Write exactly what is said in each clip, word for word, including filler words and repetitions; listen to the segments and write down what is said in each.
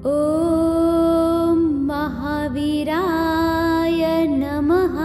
ॐ महावीराय नमः।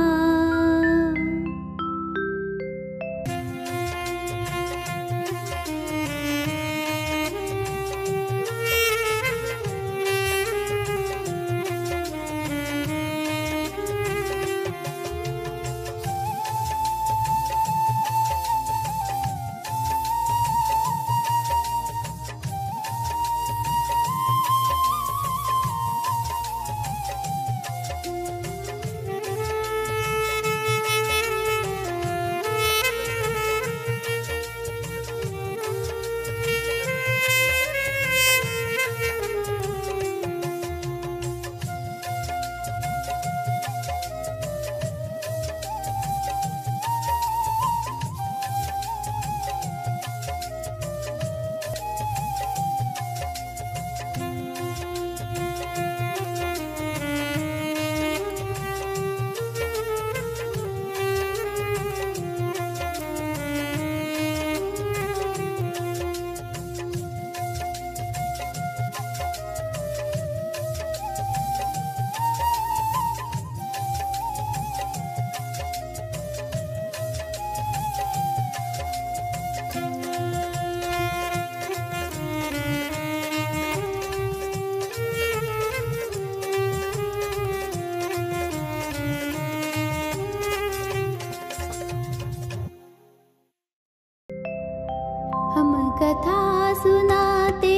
हम कथा सुनाते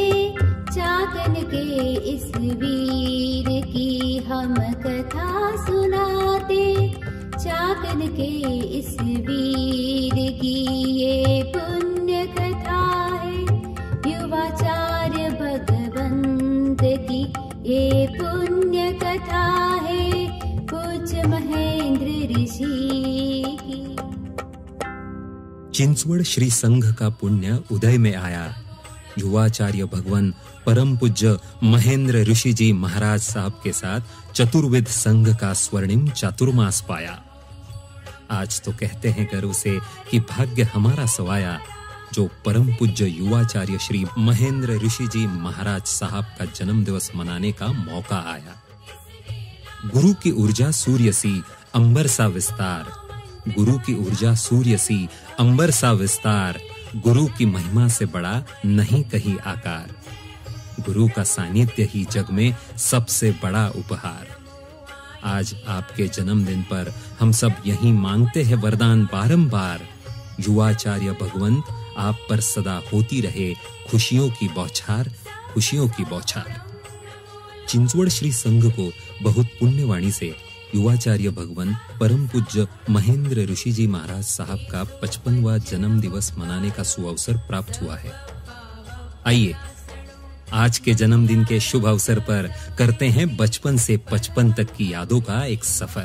चाकन के इस वीर की, हम कथा सुनाते चाकन के इस वीर की। ये पुण्य कथा है युवाचार्य भगवंत की, ये पुण्य कथा है पूज्य महेंद्र ऋषि की। चिंचवड़ श्री संघ का पुण्य उदय में आया। युवाचार्य भगवान परम पूज्य महेंद्र ऋषि जी महाराज साहब के साथ चतुर्विध संघ का स्वर्णिम चातुर्मास पाया। आज तो कहते हैं गर्व से कि भाग्य हमारा सवाया, जो परम पूज्य युवाचार्य श्री महेंद्र ऋषि जी महाराज साहब का जन्म दिवस मनाने का मौका आया। गुरु की ऊर्जा सूर्य सी अंबर सा विस्तार, गुरु की ऊर्जा सूर्य सी अंबर सा विस्तार, गुरु की महिमा से बड़ा नहीं कहीं आकार, गुरु का सानिध्य ही जग में सबसे बड़ा उपहार। आज आपके जन्मदिन पर हम सब यही मांगते हैं वरदान बारंबार, युवाचार्य भगवंत आप पर सदा होती रहे खुशियों की बौछार, खुशियों की बौछार। चिंचवड़ श्री संघ को बहुत पुण्यवाणी से युवाचार्य भगवान परम पूज्य महेंद्र ऋषि जी महाराज साहब का पचपनवां जन्म दिवस मनाने का सुअवसर प्राप्त हुआ है। आइए आज के जन्मदिन के शुभ अवसर पर करते हैं बचपन से पचपन तक की यादों का एक सफर।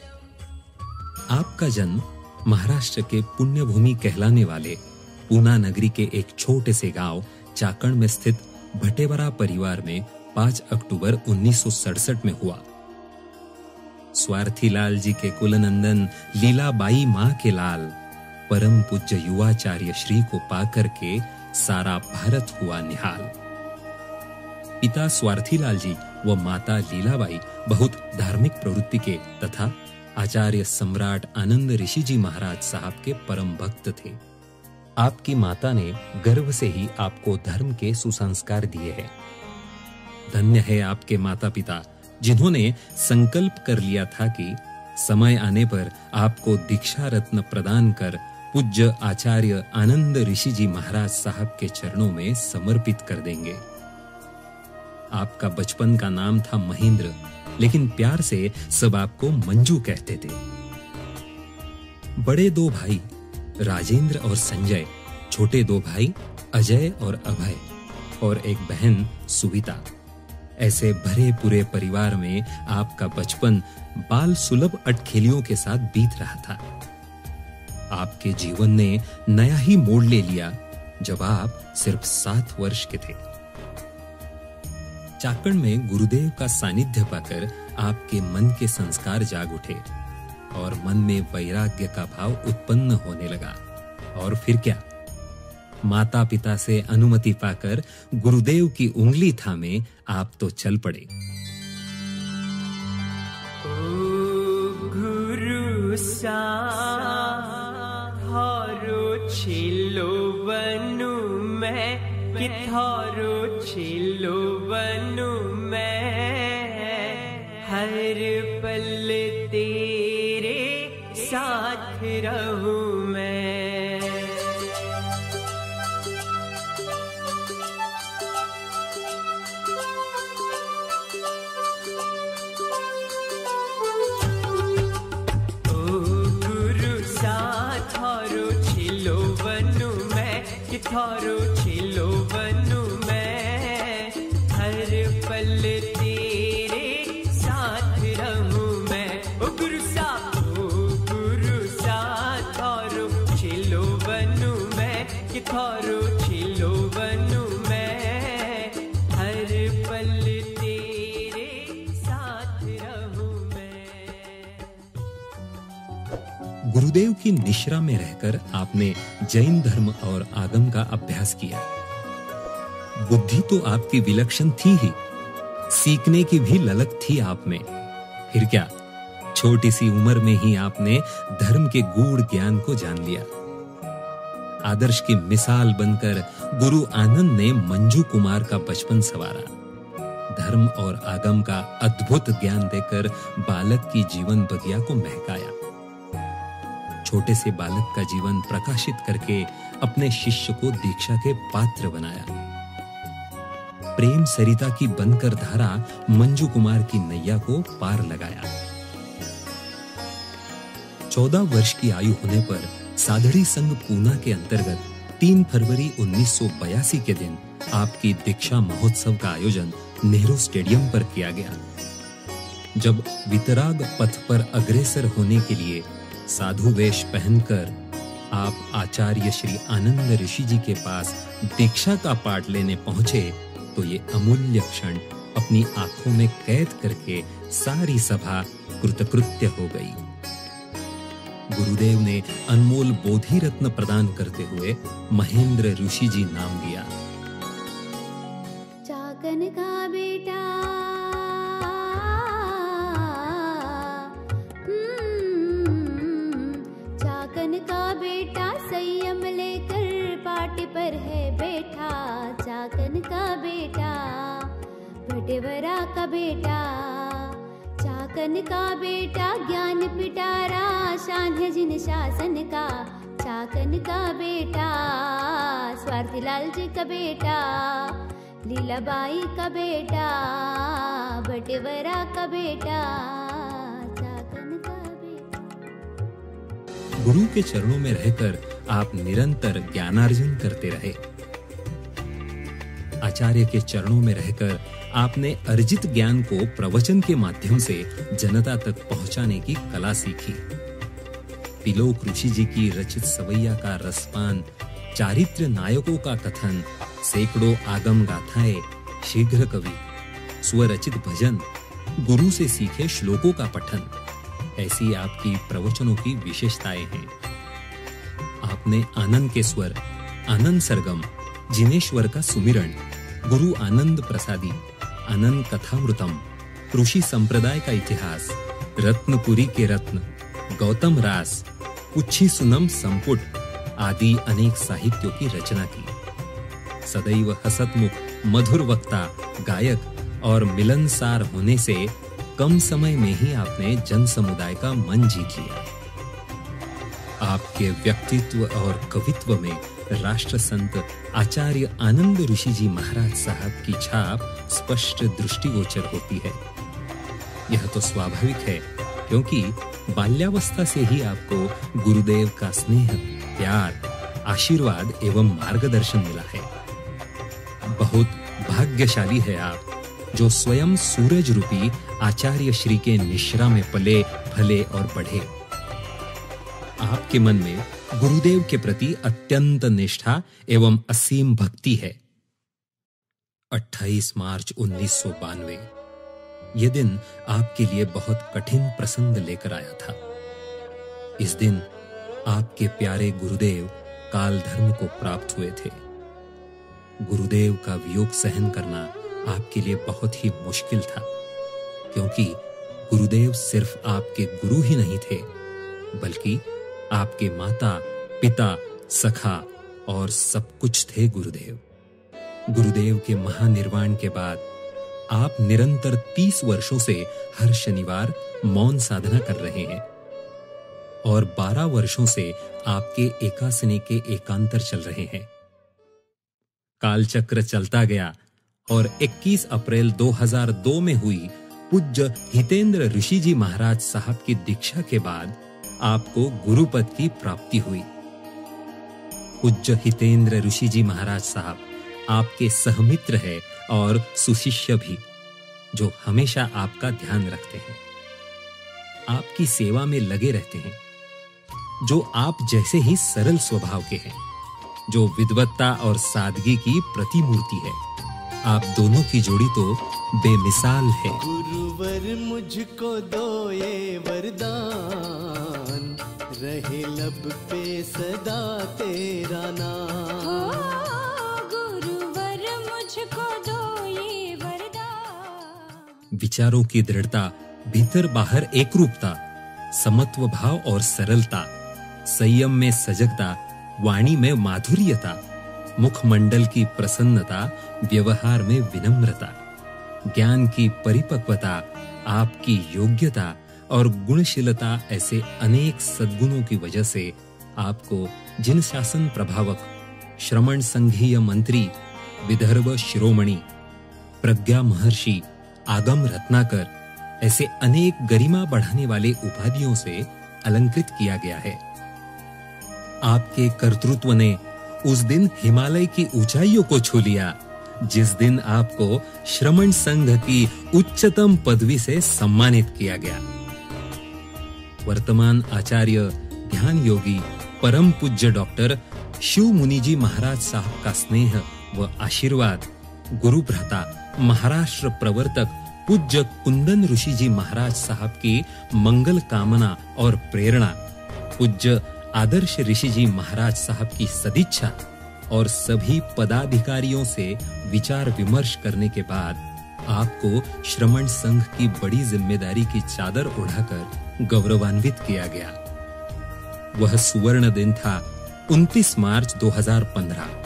आपका जन्म महाराष्ट्र के पुण्यभूमि कहलाने वाले पूना नगरी के एक छोटे से गांव चाकण में स्थित भटेवरा परिवार में पाँच अक्टूबर उन्नीस सौ सड़सठ में हुआ। स्वार्थी लाल जी के कुलनंदन लीलाबाई माँ के लाल परम पूज्य युवाचार्य श्री को पाकर के सारा भारत हुआ निहाल। पिता स्वार्थी लाल जी व माता लीलाबाई बहुत धार्मिक प्रवृत्ति के तथा आचार्य सम्राट आनंद ऋषि जी महाराज साहब के परम भक्त थे। आपकी माता ने गर्भ से ही आपको धर्म के सुसंस्कार दिए हैं। धन्य है आपके माता पिता जिन्होंने संकल्प कर लिया था कि समय आने पर आपको दीक्षा रत्न प्रदान कर पूज्य आचार्य आनंद ऋषि जी महाराज साहब के चरणों में समर्पित कर देंगे। आपका बचपन का नाम था महेंद्र, लेकिन प्यार से सब आपको मंजू कहते थे। बड़े दो भाई राजेंद्र और संजय, छोटे दो भाई अजय और अभय और एक बहन सुविता। ऐसे भरे पूरे परिवार में आपका बचपन बाल सुलभ अटखेलियों के साथ बीत रहा था। आपके जीवन ने नया ही मोड़ ले लिया जब आप सिर्फ सात वर्ष के थे। चाकण में गुरुदेव का सानिध्य पाकर आपके मन के संस्कार जाग उठे और मन में वैराग्य का भाव उत्पन्न होने लगा। और फिर क्या, माता पिता से अनुमति पाकर गुरुदेव की उंगली थामे आप तो चल पड़े। ओ गुरु सा थारो छिलो बनू मैं, कि थारो छिलो बनू मैं, हर पल तेरे साथ रहूं मैं। ओ गुरु सा थारो छिलो बनू मैं, कि थारो छिलो बनू मैं, हर पल तेरे साथ रहूं मैं। ओ गुरु सा, ओ गुरु सा थारो छिलो बनू मैं, कि थारो छिलो बनू मैं, हर पल तेरे साथ रहूं मैं। गुरुदेव की निश्रा में रहकर आपने जैन धर्म और आगम का अभ्यास किया। बुद्धि तो आपकी विलक्षण थी ही, सीखने की भी ललक थी आप में। फिर क्या, छोटी सी उम्र में ही आपने धर्म के गूढ़ ज्ञान को जान लिया। आदर्श की मिसाल बनकर गुरु आनंद ने मंजू कुमार का बचपन संवारा। धर्म और आगम का अद्भुत ज्ञान देकर बालक की जीवन बगिया को महकाया। छोटे से बालक का जीवन प्रकाशित करके अपने शिष्य को दीक्षा के पात्र बनाया। प्रेम सरिता की बनकर धारा मंजू कुमार की नैया को पार लगाया। चौदह वर्ष की आयु होने पर सादड़ी संघ पूना के अंतर्गत तीन फरवरी उन्नीस सौ बयासी के दिन आपकी दीक्षा महोत्सव का आयोजन नेहरू स्टेडियम पर किया गया। जब वितराग पथ पर अग्रसर होने के लिए साधु वेश पहनकर आप आचार्य श्री आनंद ऋषि जी के पास दीक्षा का पाठ लेने पहुंचे तो ये अमूल्य क्षण अपनी आंखों में कैद करके सारी सभा कृतकृत्य हो गई। गुरुदेव ने अनमोल बोधि रत्न प्रदान करते हुए महेंद्र ऋषि जी नाम दिया। चाकन का बेटा चाकन का बेटा संयम लेकर पाटी पर है बैठा। चाकन का बेटा बटेवरा का बेटा, चाकन का बेटा ज्ञान पिटारा शान है जिन शासन का। चाकन का बेटा स्वार्थी लाल जी का बेटा, लीलाबाई का बेटा, बटेवरा का बेटा, चाकन का बेटा। गुरु के चरणों में रहकर आप निरंतर ज्ञानार्जन करते रहे। आचार्य के चरणों में रहकर आपने अर्जित ज्ञान को प्रवचन के माध्यम से जनता तक पहुंचाने की कला सीखी। तिलोक ऋषि जी की रचित सवैया का रसपान, चारित्र नायकों का कथन, सैकड़ों आगम गाथाएं, शीघ्र कवि, स्वरचित भजन, गुरु से सीखे श्लोकों का पठन, ऐसी आपकी प्रवचनों की विशेषताएं हैं। आपने आनंद के स्वर, आनंद सरगम, जिनेश्वर का सुमिरण, गुरु आनंद प्रसादी, आनंद कथामृतम, ऋषि संप्रदाय का इतिहास, रत्नपुरी के रत्न, गौतम रास, उच्छी सुनम संपुट आदि अनेक साहित्यों की रचना की। सदैव हसतमुख, मधुर वक्ता, गायक और मिलनसार होने से कम समय में ही आपने जन समुदाय का मन जीत लिया। आपके व्यक्तित्व और कवित्व में राष्ट्र संत आचार्य आनंद ऋषि जी महाराज साहब की छाप स्पष्ट दृष्टिगोचर होती है। यह तो स्वाभाविक है, क्योंकि बाल्यावस्था से ही आपको गुरुदेव का स्नेह, प्यार, आशीर्वाद एवं मार्गदर्शन मिला है। बहुत भाग्यशाली है आप, जो स्वयं सूरज रूपी आचार्य श्री के निश्रा में पले, फले और बढ़े। आपके मन में गुरुदेव के प्रति अत्यंत निष्ठा एवं असीम भक्ति है। अट्ठाईस मार्च उन्नीस सौ बानवे यह दिन आपके लिए बहुत कठिन प्रसंग लेकर आया था। इस दिन आपके प्यारे गुरुदेव काल धर्म को प्राप्त हुए थे। गुरुदेव का वियोग सहन करना आपके लिए बहुत ही मुश्किल था, क्योंकि गुरुदेव सिर्फ आपके गुरु ही नहीं थे, बल्कि आपके माता, पिता, सखा और सब कुछ थे गुरुदेव। गुरुदेव के महानिर्वाण के बाद आप निरंतर तीस वर्षों से हर शनिवार मौन साधना कर रहे हैं और बारह वर्षों से आपके एकासनी के एकांतर चल रहे हैं। कालचक्र चलता गया और इक्कीस अप्रैल दो हज़ार दो में हुई पूज्य हितेंद्र ऋषि जी महाराज साहब की दीक्षा के बाद आपको गुरुपद की प्राप्ति हुई। पूज्य हितेंद्र ऋषि जी महाराज साहब आपके सहमित्र है और सुशिष्य भी, जो हमेशा आपका ध्यान रखते हैं, आपकी सेवा में लगे रहते हैं, जो आप जैसे ही सरल स्वभाव के हैं, जो विद्वत्ता और सादगी की प्रतिमूर्ति है। आप दोनों की जोड़ी तो बेमिसाल है। गुरुवर मुझको दो ये वरदान, रहे लब पे सदा तेरा नाम। गुरुवर मुझको दो ये वरदान। विचारों की दृढ़ता, भीतर बाहर एकरूपता, समत्व भाव और सरलता, संयम में सजगता, वाणी में माधुर्यता, मुखमंडल की प्रसन्नता, व्यवहार में विनम्रता, ज्ञान की परिपक्वता, आपकी योग्यता और गुणशीलता, ऐसे अनेक सद्गुणों की वजह से आपको जिन शासन प्रभावक, श्रमण संघीय मंत्री, विदर्भ शिरोमणि, प्रज्ञा महर्षि, आगम रत्नाकर, ऐसे अनेक गरिमा बढ़ाने वाले उपाधियों से अलंकृत किया गया है। आपके कर्तृत्व ने उस दिन हिमालय की ऊंचाइयों को छू लिया, जिस दिन आपको श्रमण संघ की उच्चतम पदवी से सम्मानित किया गया। वर्तमान आचार्य ध्यान योगी परम पूज्य डॉक्टर शिव मुनि जी महाराज साहब का स्नेह व आशीर्वाद, गुरु भ्राता महाराष्ट्र प्रवर्तक पूज्य कुंदन ऋषि जी महाराज साहब की मंगल कामना और प्रेरणा, पूज्य आदर्श ऋषि जी महाराज साहब की सदिच्छा और सभी पदाधिकारियों से विचार विमर्श करने के बाद आपको श्रमण संघ की बड़ी जिम्मेदारी की चादर उड़ाकर गौरवान्वित किया गया। वह सुवर्ण दिन था उनतीस मार्च दो हज़ार पंद्रह।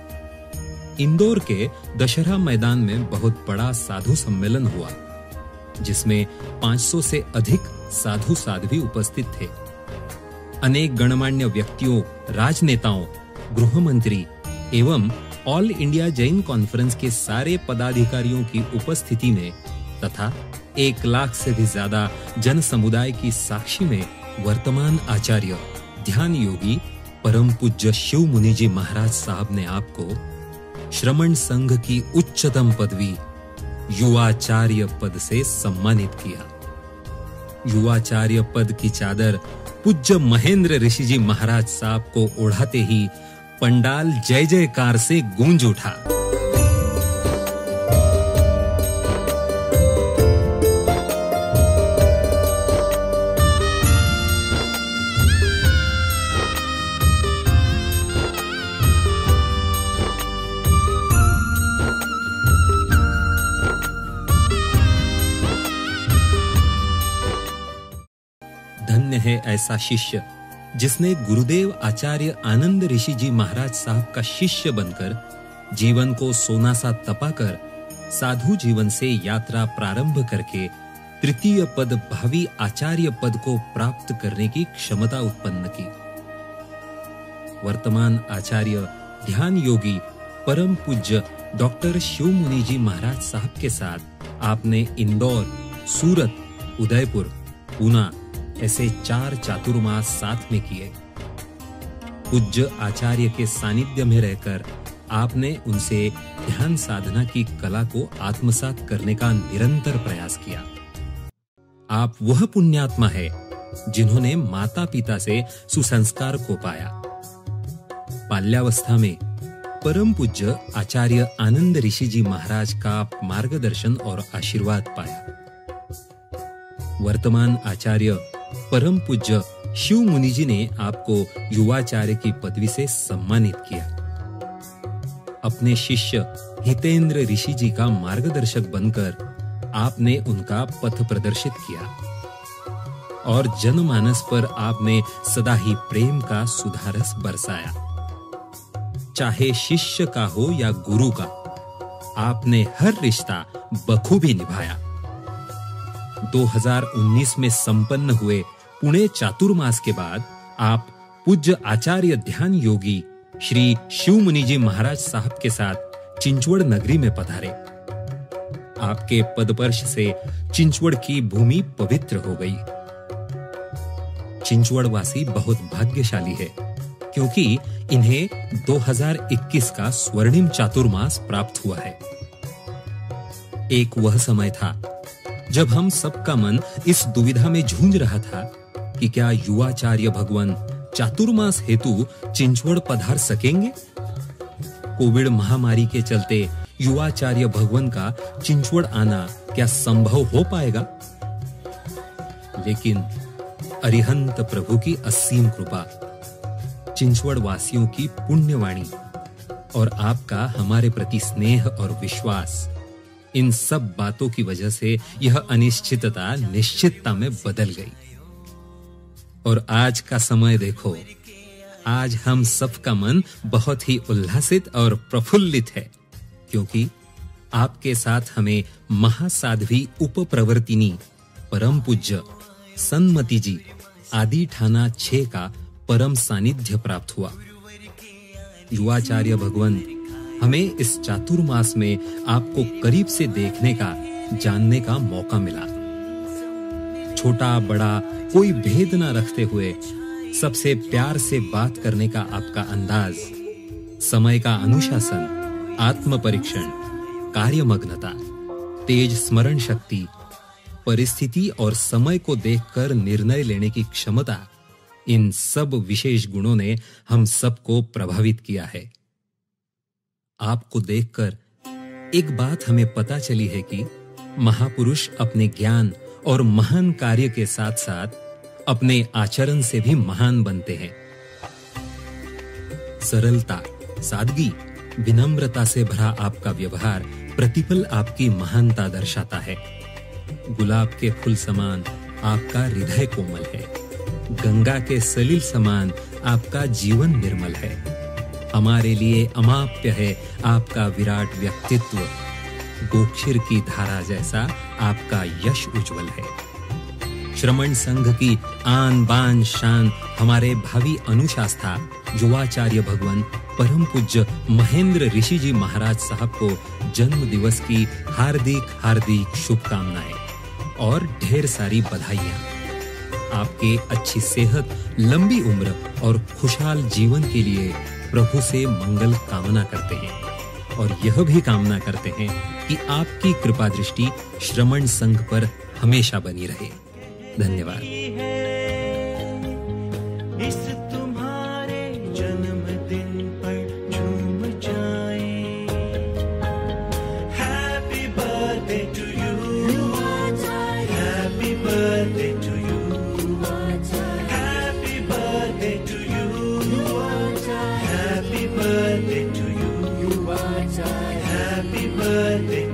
इंदौर के दशहरा मैदान में बहुत बड़ा साधु सम्मेलन हुआ, जिसमें पाँच सौ से अधिक साधु साध्वी उपस्थित थे। अनेक गणमान्य व्यक्तियों, राजनेताओं, गृह मंत्री एवं ऑल इंडिया जैन कॉन्फ्रेंस के सारे पदाधिकारियों की उपस्थिति में तथा एक लाख से भी ज्यादा जन समुदाय की साक्षी में वर्तमान आचार्य ध्यान योगी परम पूज्य शिव मुनि जी महाराज साहब ने आपको श्रमण संघ की उच्चतम पदवी युवाचार्य पद से सम्मानित किया। युवाचार्य पद की चादर पूज्य महेंद्र ऋषि जी महाराज साहब को ओढ़ाते ही पंडाल जय जयकार से गूंज उठा। धन्य है ऐसा शिष्य जिसने गुरुदेव आचार्य आनंद ऋषि जी महाराज साहब का शिष्य बनकर जीवन को सोना सा तपाकर साधु जीवन से यात्रा प्रारंभ करके तृतीय पद भावी आचार्य पद को प्राप्त करने की क्षमता उत्पन्न की। वर्तमान आचार्य ध्यान योगी परम पूज्य डॉक्टर शिव मुनि जी महाराज साहब के साथ आपने इंदौर, सूरत, उदयपुर, पूना ऐसे चार चातुर्मास साथ में किए। पूज्य आचार्य के सानिध्य में रहकर आपने उनसे ध्यान साधना की कला को आत्मसात करने का निरंतर प्रयास किया। आप वह पुण्यात्मा है जिन्होंने माता पिता से सुसंस्कार को पाया। बाल्यावस्था में परम पूज्य आचार्य आनंद ऋषि जी महाराज का मार्गदर्शन और आशीर्वाद पाया। वर्तमान आचार्य परम पूज्य शिव मुनि जी ने आपको युवाचार्य की पदवी से सम्मानित किया। अपने शिष्य हितेंद्र ऋषि जी का मार्गदर्शक बनकर आपने उनका पथ प्रदर्शित किया और जनमानस पर आपने सदा ही प्रेम का सुधारस बरसाया। चाहे शिष्य का हो या गुरु का, आपने हर रिश्ता बखूबी निभाया। दो हज़ार उन्नीस में संपन्न हुए पुणे चातुर्मास के बाद आप पूज्य आचार्य ध्यान योगी श्री शिव मुनि जी महाराज साहब के साथ चिंचवड़ नगरी में पधारे। आपके पदपर्श से चिंचवड़ की भूमि पवित्र हो गई। चिंचवड़ वासी बहुत भाग्यशाली है क्योंकि इन्हें दो हज़ार इक्कीस का स्वर्णिम चातुर्मास प्राप्त हुआ है। एक वह समय था जब हम सबका मन इस दुविधा में जूझ रहा था कि क्या युवाचार्य भगवान चातुर्मास हेतु चिंचवड़ पधार सकेंगे। कोविड महामारी के चलते युवाचार्य भगवान का चिंचवड़ आना क्या संभव हो पाएगा? लेकिन अरिहंत प्रभु की असीम कृपा, चिंचवड़ वासियों की पुण्यवाणी और आपका हमारे प्रति स्नेह और विश्वास, इन सब बातों की वजह से यह अनिश्चितता निश्चितता में बदल गई। और आज का समय देखो, आज हम सबका मन बहुत ही उल्लासित और प्रफुल्लित है क्योंकि आपके साथ हमें महासाध्वी उपप्रवर्तिनी परम पूज्य सन्मति जी आदि ठाना छह का परम सानिध्य प्राप्त हुआ। युवाचार्य भगवान हमें इस चातुर्मास में आपको करीब से देखने का, जानने का मौका मिला। छोटा बड़ा कोई भेद न रखते हुए सबसे प्यार से बात करने का आपका अंदाज, समय का अनुशासन, आत्म परीक्षण, कार्यमग्नता, तेज स्मरण शक्ति, परिस्थिति और समय को देखकर निर्णय लेने की क्षमता, इन सब विशेष गुणों ने हम सबको प्रभावित किया है। आपको देखकर एक बात हमें पता चली है कि महापुरुष अपने ज्ञान और महान कार्य के साथ साथ अपने आचरण से भी महान बनते हैं। सरलता, सादगी, विनम्रता से भरा आपका व्यवहार प्रतिपल आपकी महानता दर्शाता है। गुलाब के फूल समान आपका हृदय कोमल है। गंगा के सलील समान आपका जीवन निर्मल है। हमारे लिए अमाप्य है आपका विराट व्यक्तित्व। गोक्षीर की धारा जैसा आपका यश उज्जवल है। श्रमण संघ की आन बान शान हमारे भावी अनुशास्ता युवाचार्य भगवान परम पूज्य महेंद्र ऋषि जी महाराज साहब को जन्म दिवस की हार्दिक हार्दिक शुभकामनाएं और ढेर सारी बधाइयां। आपके अच्छी सेहत, लंबी उम्र और खुशहाल जीवन के लिए प्रभु से मंगल कामना करते हैं और यह भी कामना करते हैं कि आपकी कृपा दृष्टि श्रमण संघ पर हमेशा बनी रहे। धन्यवाद। इस तुम्हारे जन्मदिन पर झूम जाएं। Happy birthday to you. Happy birthday to you. Happy birthday to you. Happy birthday to you. Happy birthday.